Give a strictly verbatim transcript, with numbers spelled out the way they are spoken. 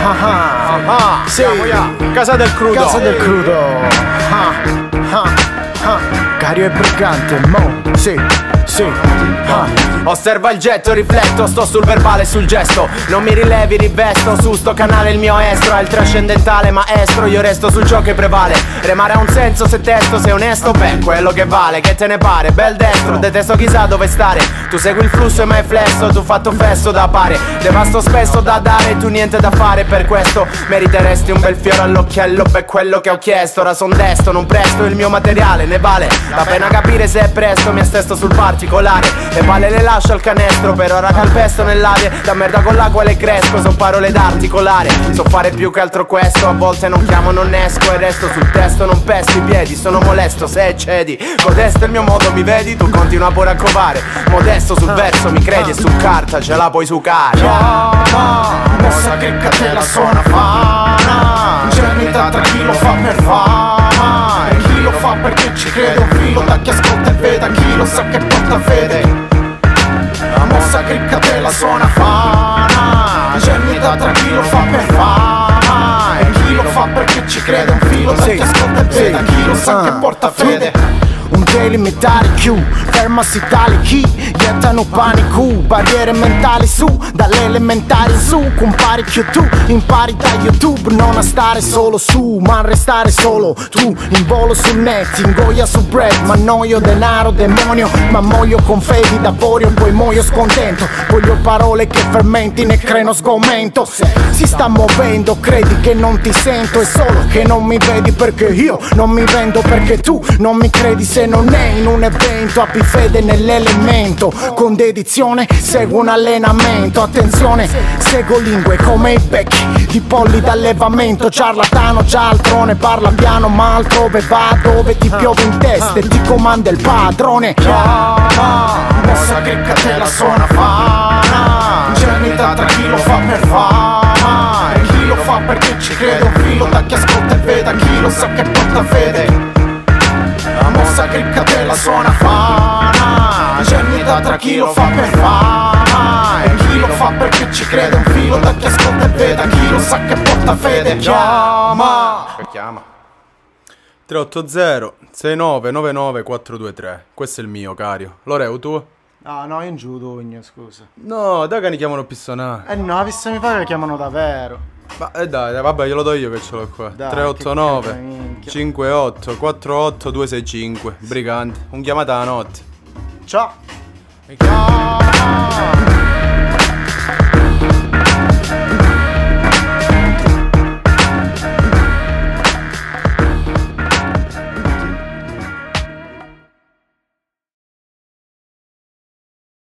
Ah ah, ah, sì. Casa del crudo. Casa del crudo. Ah, ah, ah. Cario e brigante, mo, sì, sì, ah. Osserva il getto, rifletto, sto sul verbale e sul gesto. Non mi rilevi, rivesto, su sto canale il mio estro è il trascendentale maestro, io resto su ciò che prevale. Remare ha un senso se testo, sei onesto, beh, quello che vale, che te ne pare, bel destro, detesto chissà dove stare. Tu segui il flusso e mai flesso, tu fatto festo da pare. Devasto spesso da dare, tu niente da fare, per questo meriteresti un bel fiore all'occhiello, per quello che ho chiesto. Ora son desto, non presto, il mio materiale ne vale la pena capire se è presto, mi stesto sul particolare. Le palle le lascio al canestro, per ora calpesto nell'aria. Da merda con l'acqua le cresco, son parole da articolare. So fare più che altro questo, a volte non chiamo, non esco e resto sul testo, non pesto i piedi, sono molesto se cedi. Modesto è il mio modo, mi vedi? Tu continua pure a covare. Modesto sul verso, mi credi, e su carta ce la puoi sucare. Chiama, mossa che catena suona fana. Ingenuità tra chi lo fa per fama e chi lo fa perché ci crede. Un filo da chi ascolta e vede, a chi lo sa che porta fede. La mossa che catena suona fana. Ingenuità tra chi lo fa per fama e chi lo fa perché ci crede. Un filo da chi ascolta e vede, a chi lo sa che porta fede. Un delimitare più, fermasi tali chi gettano panico, barriere mentali su, dalle elementari su, compari più tu, impari da YouTube, non a stare solo su, ma a restare solo tu, in volo sul net, ingoia su bread, ma noio denaro, demonio, ma muoio con fedi d'avorio, poi muoio scontento, voglio parole che fermenti, ne creano sgomento, se si sta muovendo, credi che non ti sento, è solo che non mi vedi perché io non mi vendo, perché tu non mi credi se non è in un evento, abbi fede nell'elemento, con dedizione seguo un allenamento, attenzione, seguo lingue come i becchi di polli d'allevamento, ciarlatano, cialtrone, parla piano ma altrove va dove ti piove in testa e ti comanda il padrone. Chiama, mossa che catena suona fana, ingenuità tra chi lo fa per fama e chi lo fa perché ci crede. Un filo da chi ascolta e vede, a chi lo sa che porta fede. La mossa che catena suona fana, ingenuità tra chi lo fa per fama e chi lo fa perché ci crede. Un filo da chi ascolta e vede, a chi lo sa che porta fede. Chiama, Chiama. tre otto zero sei nove nove nove quattro due tre. Questo è il mio, Cario. Loreu, tu? ah no, io in giù Dogno, scusa. No, dai che ne chiamano pistonà. Eh no, visto mi pare che chiamano davvero. Ma eh dai, dai, vabbè, glielo do io che ce l'ho qua. Dai, tre otto nove che minchia. cinque otto quattro otto due sei cinque. Brigante, un chiamata a notte. Ciao.